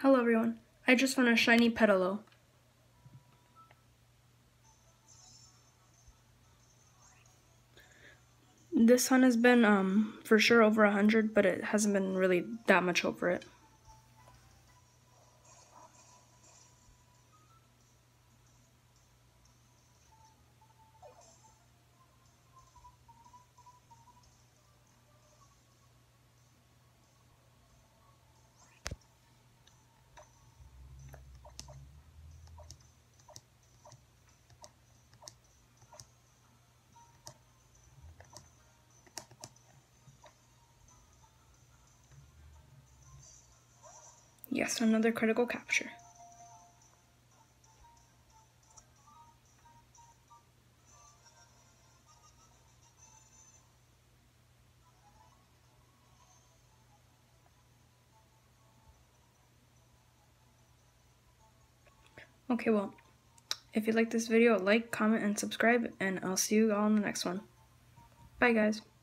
Hello everyone, I just found a shiny Petilil. This hunt has been for sure over 100, but it hasn't been really that much over it. Yes, another critical capture. Okay, well, if you like this video, like, comment, and subscribe, and I'll see you all in the next one. Bye, guys.